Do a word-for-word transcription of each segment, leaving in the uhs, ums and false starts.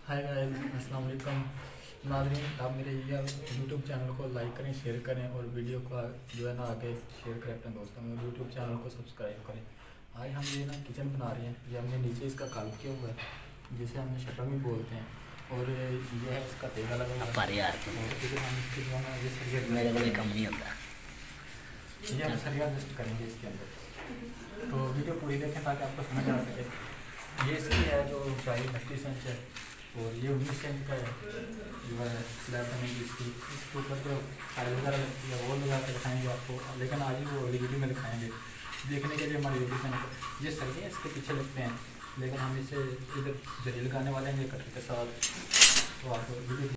Hi guys, अस्सलाम वालेकुम नाज़रीन। आप मेरे ये यूट्यूब चैनल को लाइक करें, शेयर करें और वीडियो को जो है ना आगे शेयर करें अपने दोस्तों में। यूट्यूब चैनल को सब्सक्राइब करें। आज हम ये ना किचन बना रहे हैं। ये हमने नीचे इसका काल किया हुआ है, जिसे हमने शटर भी बोलते हैं, और ये है इसका तेगा लगा हुआ है। यार हम इसके जो है ना ये सरिया मेरे को कम नहीं होता, ये हम सरिया एडजस्ट करेंगे इसके अंदर। तो वीडियो पूरी देखें ताकि आपको समझ आ सके। ये इसकी है जो ऊँचाई बत्तीस इंच है और ये उन्नीस इंच का है जो है स्लैब बनेगी इसकी। इसके ऊपर जो टाइल वगैरह लगती है वो लगा के दिखाएंगे आपको, लेकिन आज ही वो अगली वीडियो में दिखाएंगे। देखने के लिए हमारी वीडियो चैनल पर ये सरिये इसके पीछे लगते हैं, लेकिन हम इसे इधर जरी लगाने वाले हैं कटर के साथ। तो आप वीडियो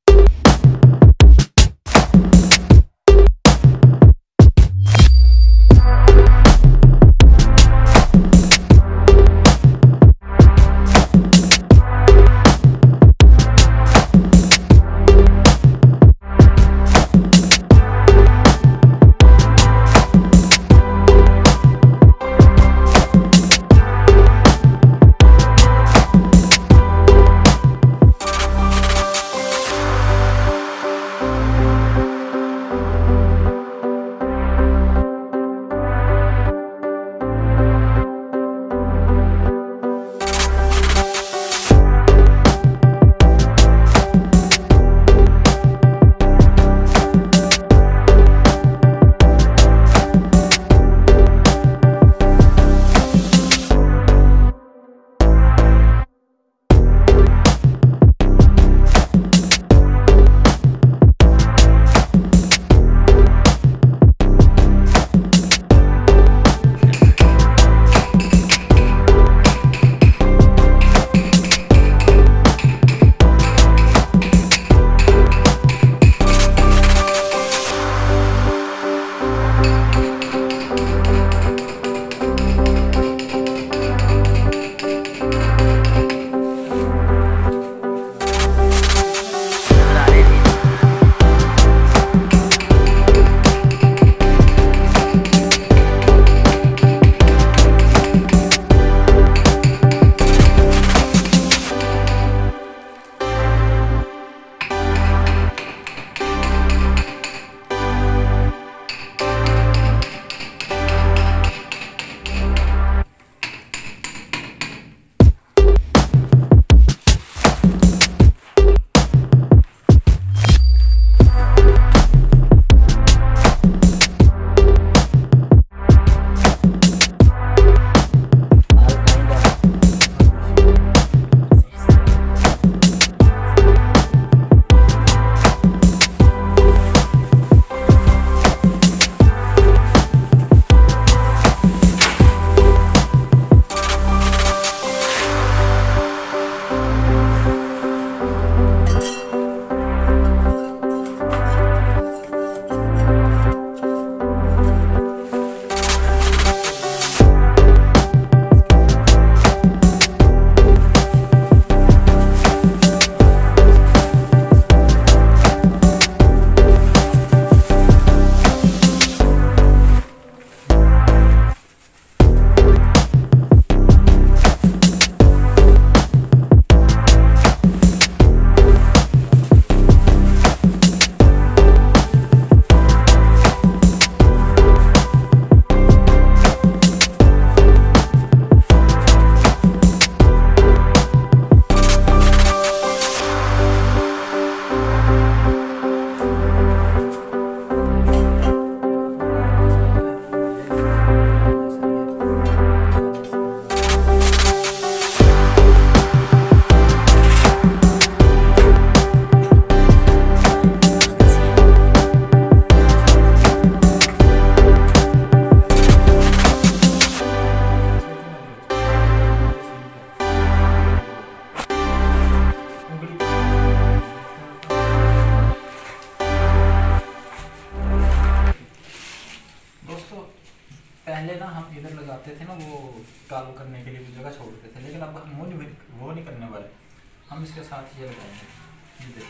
पहले ना हम इधर लगाते थे ना वो कालो करने के लिए वो जगह छोड़ते थे, लेकिन अब हम वो नहीं वो नहीं करने वाले। हम इसके साथ ये लगाएंगे। ये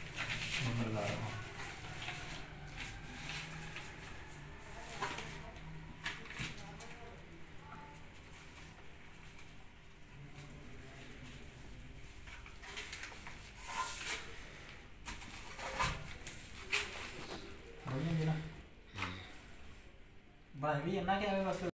देखें मैं लगा रहा हूँ। बनाई भी है ना क्या बस